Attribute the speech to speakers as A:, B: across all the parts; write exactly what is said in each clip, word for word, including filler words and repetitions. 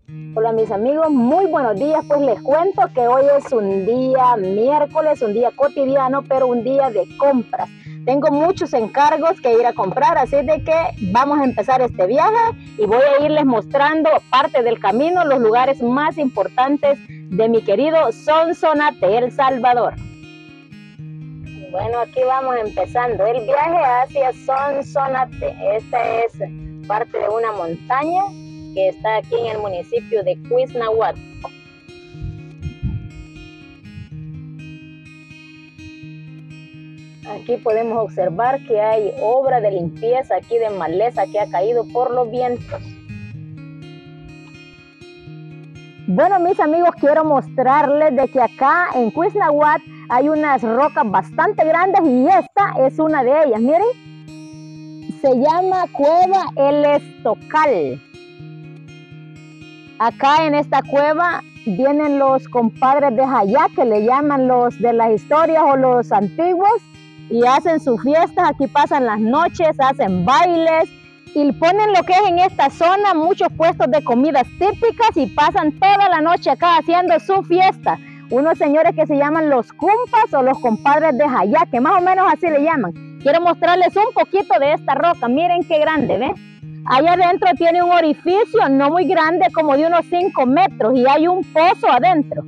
A: Hola mis amigos, muy buenos días. Pues les cuento que hoy es un día miércoles, un día cotidiano, pero un día de compras. Tengo muchos encargos que ir a comprar, así de que vamos a empezar este viaje y voy a irles mostrando parte del camino, los lugares más importantes de mi querido Sonsonate, El Salvador. Bueno, aquí vamos empezando el viaje hacia Sonsonate. Esta es parte de una montaña que está aquí en el municipio de Cuiznahuato. Aquí podemos observar que hay obra de limpieza aquí de maleza que ha caído por los vientos. Bueno, mis amigos, quiero mostrarles de que acá en Cuiznahuato hay unas rocas bastante grandes y esta es una de ellas. Miren, se llama Cueva El Estocal. Acá en esta cueva vienen los compadres de Jayá, que le llaman los de las historias o los antiguos, y hacen sus fiestas. Aquí pasan las noches, hacen bailes y ponen lo que es en esta zona muchos puestos de comidas típicas y pasan toda la noche acá haciendo su fiesta. Unos señores que se llaman los cumpas o los compadres de Jayá, que más o menos así le llaman. Quiero mostrarles un poquito de esta roca. Miren qué grande, ¿ven? Allá adentro tiene un orificio no muy grande, como de unos cinco metros, y hay un pozo adentro.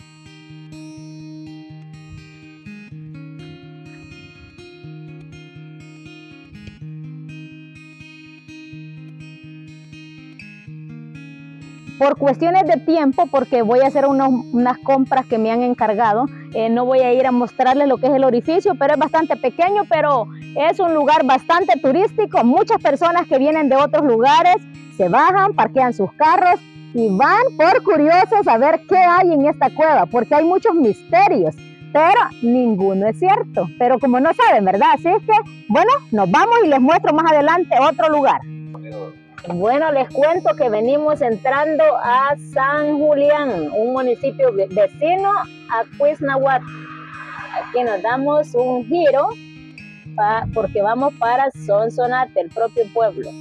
A: Por cuestiones de tiempo, porque voy a hacer unos, unas compras que me han encargado, eh, no voy a ir a mostrarles lo que es el orificio, pero es bastante pequeño, pero es un lugar bastante turístico. Muchas personas que vienen de otros lugares se bajan, parquean sus carros y van por curiosos a ver qué hay en esta cueva, porque hay muchos misterios, pero ninguno es cierto. Pero como no saben, ¿verdad? Así es que, bueno, nos vamos y les muestro más adelante otro lugar. Bueno, les cuento que venimos entrando a San Julián, un municipio vecino a Cuiznahuato. Aquí nos damos un giro pa, porque vamos para Sonsonate, el propio pueblo.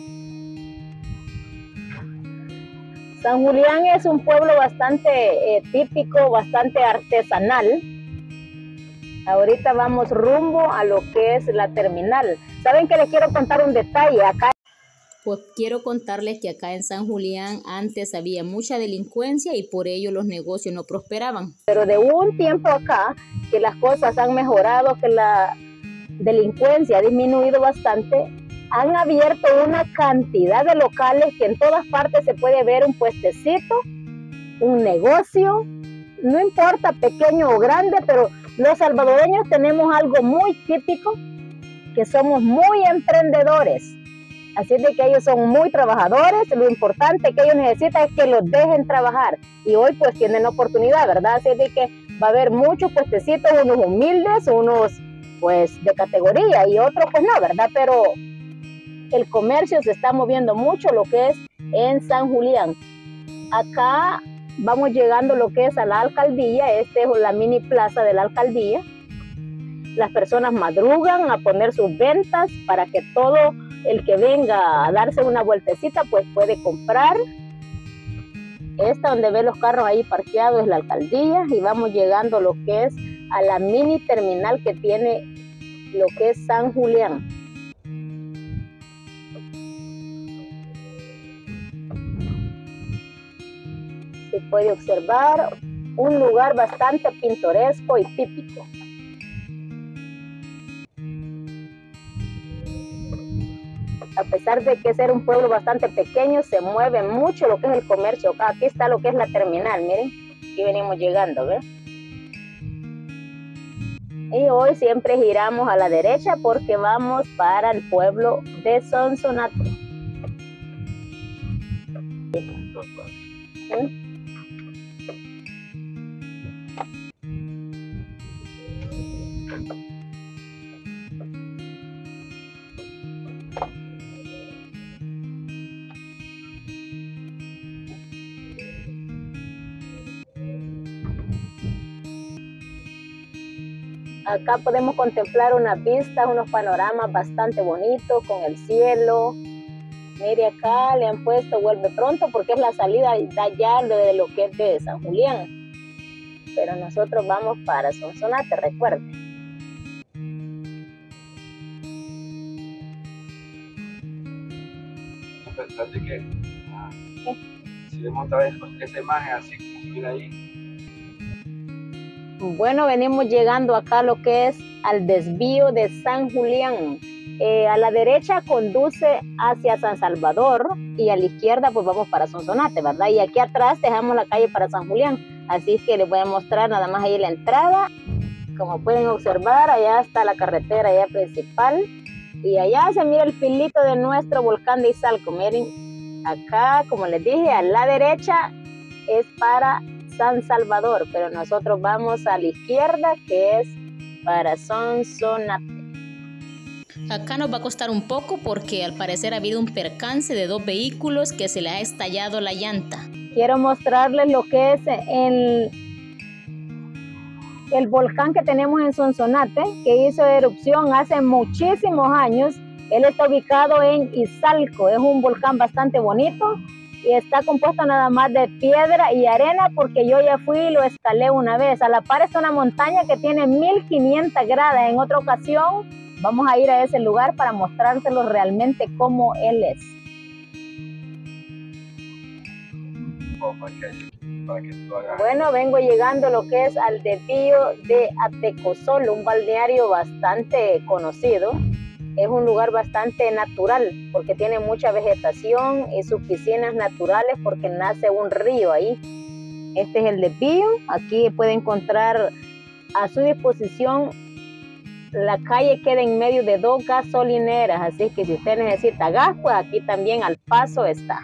A: San Julián es un pueblo bastante eh, típico, bastante artesanal. Ahorita vamos rumbo a lo que es la terminal. ¿Saben que les quiero contar un detalle? Acá
B: Pues quiero contarles que acá en San Julián antes había mucha delincuencia y por ello los negocios no prosperaban.
A: Pero de un tiempo acá que las cosas han mejorado, que la delincuencia ha disminuido bastante, han abierto una cantidad de locales que en todas partes se puede ver un puestecito, un negocio, no importa pequeño o grande, pero los salvadoreños tenemos algo muy típico, que somos muy emprendedores. Así es de que ellos son muy trabajadores. Lo importante que ellos necesitan es que los dejen trabajar. Y hoy pues tienen la oportunidad, ¿verdad? Así es de que va a haber muchos puestecitos, unos humildes, unos pues de categoría y otros pues no, ¿verdad? Pero el comercio se está moviendo mucho, lo que es en San Julián. Acá vamos llegando lo que es a la alcaldía. Esta es la mini plaza de la alcaldía. Las personas madrugan a poner sus ventas para que todo el que venga a darse una vueltecita pues puede comprar. Esta donde ve los carros ahí parqueados es la alcaldía y vamos llegando lo que es a la mini terminal que tiene lo que es San Julián. Se puede observar un lugar bastante pintoresco y típico. A pesar de que ser un pueblo bastante pequeño, se mueve mucho lo que es el comercio. Aquí está lo que es la terminal, miren, aquí venimos llegando, ¿ves? Y hoy siempre giramos a la derecha porque vamos para el pueblo de Sonsonate. ¿Mm? Acá podemos contemplar unas vistas, unos panoramas bastante bonitos con el cielo, Mire acá le han puesto vuelve pronto porque es la salida de allá de lo que es de San Julián. Pero nosotros vamos para Sonsonate, recuerden.
C: Pensaste que ah, si vemos otra vez esa imagen así como si viene ahí.
A: Bueno, venimos llegando acá a lo que es al desvío de San Julián. Eh, a la derecha conduce hacia San Salvador y a la izquierda pues vamos para Sonsonate, ¿verdad? Y aquí atrás dejamos la calle para San Julián. Así que les voy a mostrar nada más ahí la entrada. Como pueden observar, allá está la carretera allá principal. Y allá se mira el filito de nuestro volcán de Izalco. Miren, acá, como les dije, a la derecha es para San Salvador, pero nosotros vamos a la izquierda, que es para Sonsonate.
B: Acá nos va a costar un poco porque al parecer ha habido un percance de dos vehículos que se le ha estallado la llanta.
A: Quiero mostrarles lo que es el, el volcán que tenemos en Sonsonate, que hizo erupción hace muchísimos años. Él está ubicado en Izalco, es un volcán bastante bonito y está compuesto nada más de piedra y arena porque yo ya fui y lo escalé una vez. A la par está una montaña que tiene mil quinientas gradas. En otra ocasión vamos a ir a ese lugar para mostrárselos realmente cómo él es.
C: Oh, para que, para que tú hagas.
A: Bueno, vengo llegando a lo que es al desvío de Atecozolo, un balneario bastante conocido. Es un lugar bastante natural porque tiene mucha vegetación y sus piscinas naturales porque nace un río ahí. Este es el desvío. Aquí puede encontrar a su disposición. La calle queda en medio de dos gasolineras, así que si usted necesita gas, pues aquí también al paso está.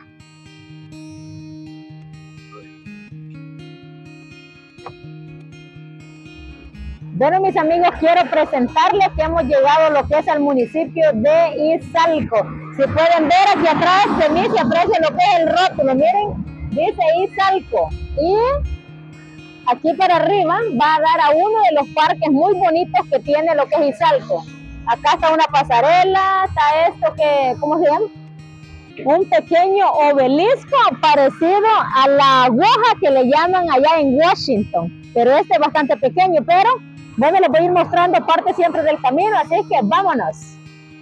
A: Bueno, mis amigos, quiero presentarles que hemos llegado a lo que es al municipio de Izalco. Si pueden ver aquí atrás de mí se aprecia lo que es el rótulo, miren, dice Izalco. Y aquí para arriba va a dar a uno de los parques muy bonitos que tiene lo que es Izalco. Acá está una pasarela, está esto que, ¿cómo se llama? Un pequeño obelisco parecido a la aguja que le llaman allá en Washington. Pero este es bastante pequeño, pero bueno, les voy a ir mostrando parte siempre del camino, así que vámonos.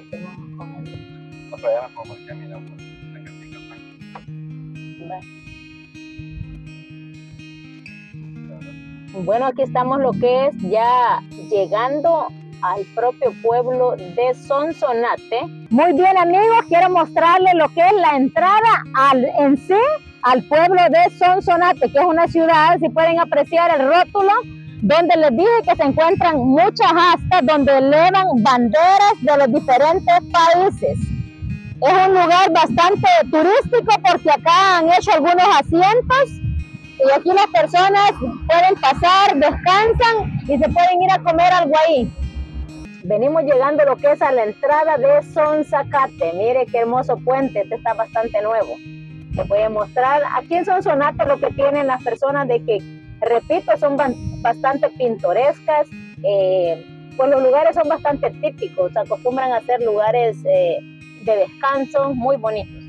A: Bueno, aquí estamos lo que es ya llegando al propio pueblo de Sonsonate. Muy bien, amigos, quiero mostrarles lo que es la entrada al, en sí al pueblo de Sonsonate, que es una ciudad, si pueden apreciar el rótulo, donde les dije que se encuentran muchas astas donde elevan banderas de los diferentes países. Es un lugar bastante turístico porque acá han hecho algunos asientos y aquí las personas pueden pasar, descansan y se pueden ir a comer algo ahí. Venimos llegando a lo que es a la entrada de Sonsacate. Mire qué hermoso puente, este está bastante nuevo. Les voy a mostrar aquí en Sonsonate lo que tienen las personas de que, repito, son bastante pintorescas, eh, pues los lugares son bastante típicos, acostumbran a ser lugares eh, de descanso muy bonitos.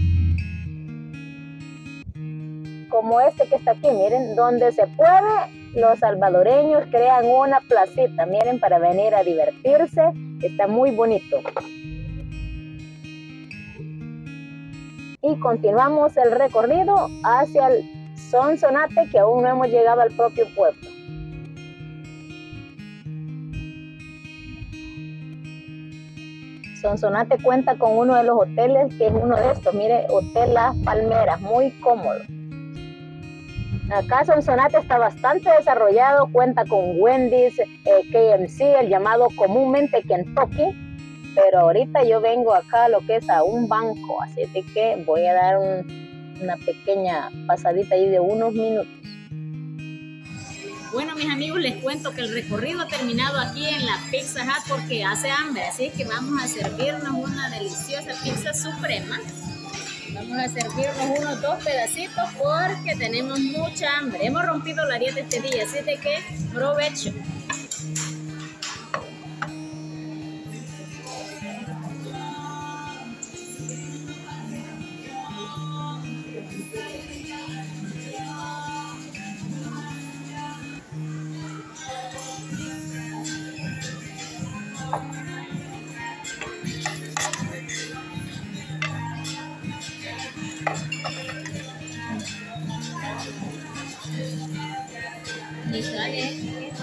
A: Como este que está aquí, miren, donde se puede, los salvadoreños crean una placita, miren, para venir a divertirse, está muy bonito. Y continuamos el recorrido hacia el Sonsonate, que aún no hemos llegado al propio pueblo. Sonsonate cuenta con uno de los hoteles, que es uno de estos, mire, Hotel Las Palmeras, muy cómodo. Acá Sonsonate está bastante desarrollado, cuenta con Wendy's, eh, K F C, el llamado comúnmente Kentucky, pero ahorita yo vengo acá a lo que es a un banco, así que voy a dar un, una pequeña pasadita ahí de unos minutos.
B: Bueno, mis amigos, les cuento que el recorrido ha terminado aquí en la Pizza Hut porque hace hambre, así que vamos a servirnos una deliciosa pizza suprema. Vamos a servirnos unos dos pedacitos porque tenemos mucha hambre. Hemos rompido la dieta este día, así de que provecho. Y sale